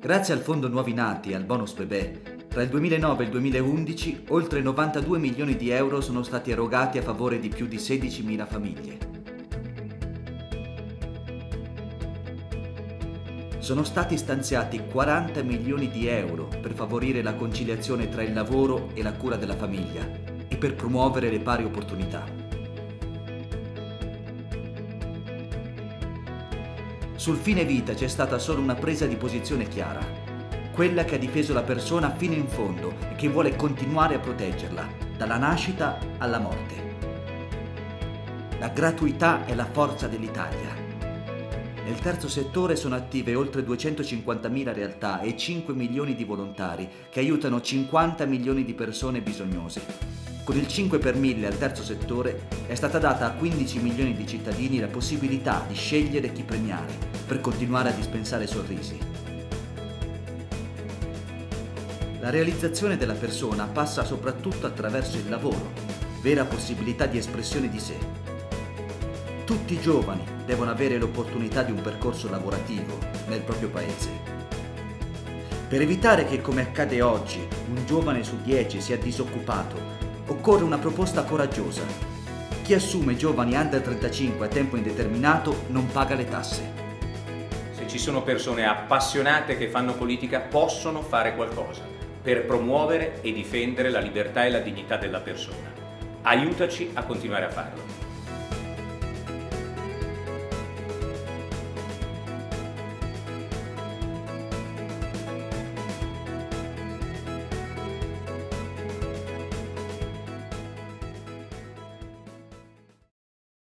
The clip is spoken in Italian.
Grazie al Fondo Nuovi Nati e al bonus bebè, tra il 2009 e il 2011 oltre 92 milioni di euro sono stati erogati a favore di più di 16.000 famiglie. Sono stati stanziati 40 milioni di euro per favorire la conciliazione tra il lavoro e la cura della famiglia e per promuovere le pari opportunità. Sul fine vita c'è stata solo una presa di posizione chiara, quella che ha difeso la persona fino in fondo e che vuole continuare a proteggerla, dalla nascita alla morte. La gratuità è la forza dell'Italia. Nel terzo settore sono attive oltre 250.000 realtà e 5 milioni di volontari che aiutano 50 milioni di persone bisognose. Con il 5 per 1000 al terzo settore è stata data a 15 milioni di cittadini la possibilità di scegliere chi premiare per continuare a dispensare sorrisi. La realizzazione della persona passa soprattutto attraverso il lavoro, vera possibilità di espressione di sé. Tutti i giovani devono avere l'opportunità di un percorso lavorativo nel proprio paese. Per evitare che, come accade oggi, un giovane su 10 sia disoccupato, occorre una proposta coraggiosa. Chi assume giovani under 35 a tempo indeterminato non paga le tasse. Se ci sono persone appassionate che fanno politica, possono fare qualcosa per promuovere e difendere la libertà e la dignità della persona. Aiutaci a continuare a farlo.